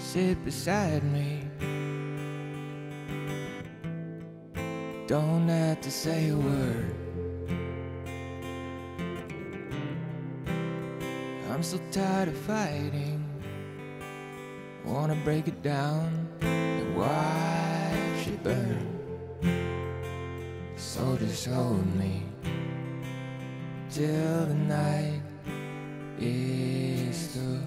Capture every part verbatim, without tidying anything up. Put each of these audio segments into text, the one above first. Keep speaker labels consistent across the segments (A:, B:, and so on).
A: sit beside me. Don't have to say a word. I'm so tired of fighting. Wanna break it down and watch it burn. So just hold me till the night is through.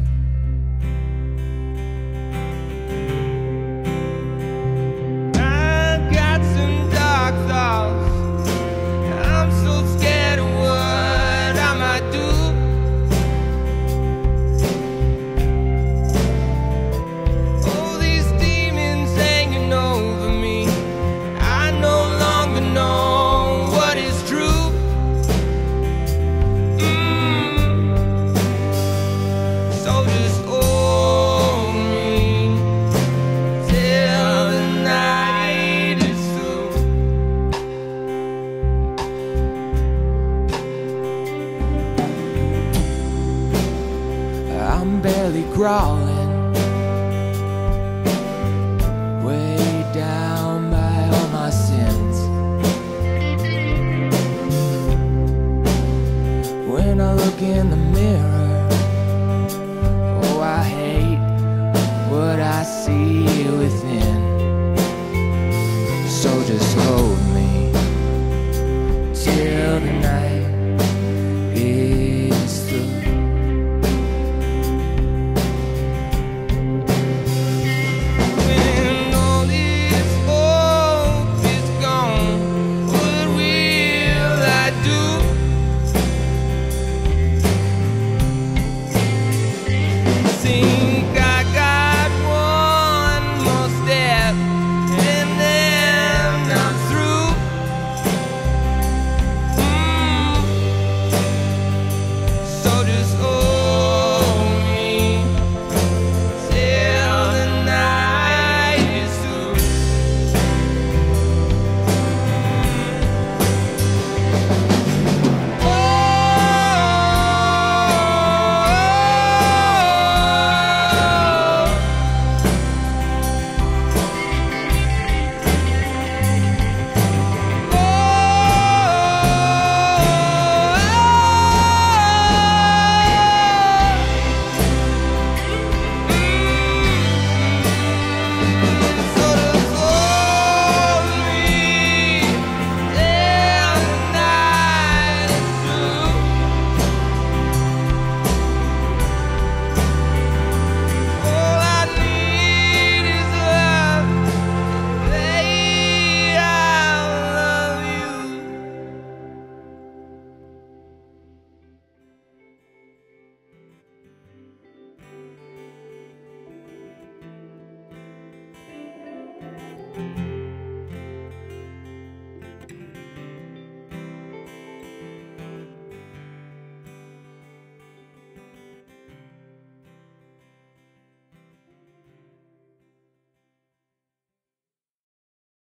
A: I've got some dark thoughts. I'm so scared of what I might do. Oh, these demons hanging over me. I no longer know what is true. Mm. So just hold me till the night is through. I'm barely crawling, way down by all my sins. When I look in the mirror, oh, I hate what I see within. So just